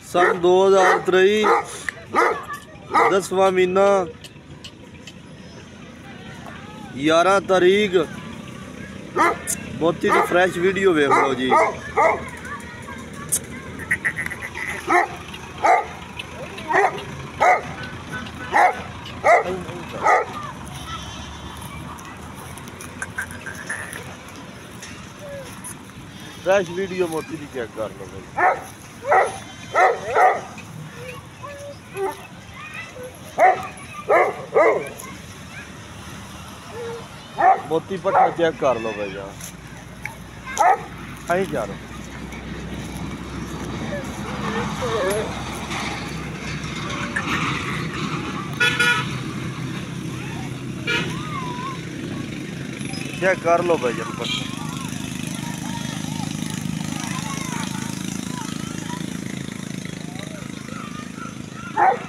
सन 2023 10वां महीना 11 तारीख। मोती की फ्रैश वीडियो वेख लो जी। फ्रैश वीडियो मोती की चेक कर लो भाई। मोती पट्टा चेक कर लो भाई यार। जा रहा चेक कर लो भाई यार पट्टा।